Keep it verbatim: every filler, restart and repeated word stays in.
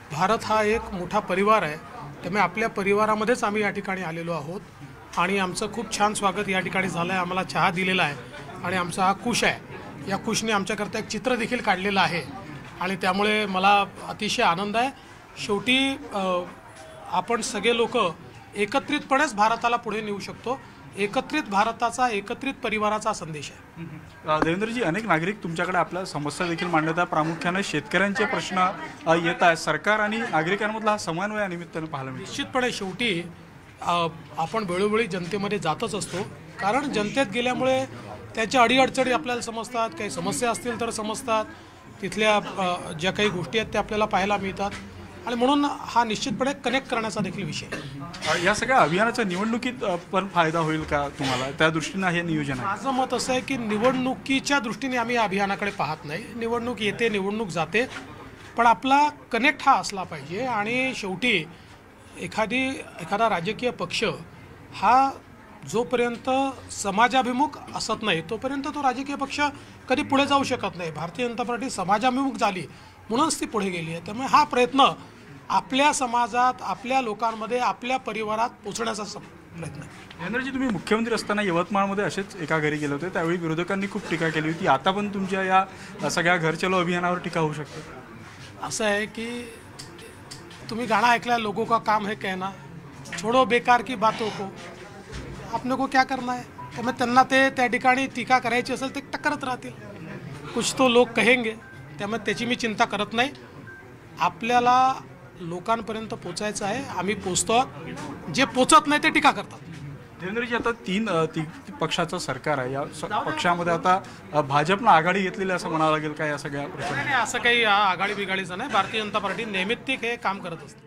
भारत हा एक मोठा परिवार आहे, त्यामुळे आपल्या परिवारामध्येच आम्ही या ठिकाणी आलेलो आहोत आणि आमचं खूप छान स्वागत या ठिकाणी झालं आहे। आम्हाला चहा दिलेला आहे आणि आमचा हा कुश आहे, या कुशने आमच्याकरता एक चित्र देखील काढलेलं आहे आणि त्यामुळे मला अतिशय आनंद आहे। शेवटी आपण सगळे लोक एकत्रितपणेच भारताला पुढे नेऊ शकतो। एकत्रित भारताचा, एकत्रित परिवाराचा संदेश आहे। देवेंद्रजी, अनेक नागरिक तुमच्याकडे आपल्या समस्या देखील मांडतात, प्रामुख्याने शेतकऱ्यांचे प्रश्न येत आहेत। सरकार आणि नागरिकांमधला हा समन्वय या निमित्ताने पाहायला मिळतो। निश्चितपणे शेवटी आपण वेळोवेळी जनतेमध्ये जातच असतो, कारण जनतेत गेल्यामुळे त्याच्या अडीअडचणी आपल्याला समजतात, काही समस्या असतील तर समजतात, तिथल्या ज्या काही गोष्टी आहेत त्या आपल्याला पाहायला मिळतात आणि म्हणून हा निश्चितपणे कनेक्ट करण्याचा देखील विषय आहे। या सगळ्या अभियानाचा निवडणुकीत पण फायदा होईल का तुम्हाला? त्या दृष्टीने हे नियोजन आहे? माझं मत असं आहे की निवडणुकीच्या दृष्टीने आम्ही अभियानाकडे पाहत नाही। निवडणूक येते, निवडणूक जाते, पण आपला कनेक्ट हा असला पाहिजे आणि शेवटी एखादी एखादा राजकीय पक्ष हा जोपर्यंत समाजाभिमुख असत नाही तोपर्यंत तो राजकीय पक्ष कधी पुढे जाऊ शकत नाही। भारतीय जनता पार्टी समाजाभिमुख झाली म्हणूनच ती पुढे गेली आहे। त्यामुळे हा प्रयत्न आपल्या समाजात, आपल्या लोकांमध्ये, आपल्या परिवारात पोचण्याचा प्रयत्न आहे। देवेंद्रजी, तुम्ही मुख्यमंत्री असताना यवतमाळमध्ये असेच एका घरी गेले होते, त्यावेळी विरोधकांनी खूप टीका केली होती। आता पण तुमच्या या सगळ्या घर चलो अभियानावर टीका होऊ शकते? असं आहे की तुम्ही गाणं ऐकला, लोगों का काम है कहना, छोड़ो बेकार की बातों को, आपने को क्या करना है। त्यामुळे त्यांना ते त्या ठिकाणी टीका करायची असेल ते टक्करत राहतील, कुछ तो लोक कहेंगे, त्यामुळे त्याची मी चिंता करत नाही। आपल्याला लोकांपर्यंत पोचायचं आहे, आम्ही पोचतो। जे पोचत नाही ते टीका करतात। देवेंद्रजी, आता तीन ती पक्षाचं सरकार आहे, या पक्षामध्ये आता भाजपनं आघाडी घेतलेली असं म्हणावं लागेल का या सगळ्या प्रश्नात? असं काही आघाडी बिघाडीचं नाही। भारतीय जनता पार्टी नेहमीच हे काम करत असते।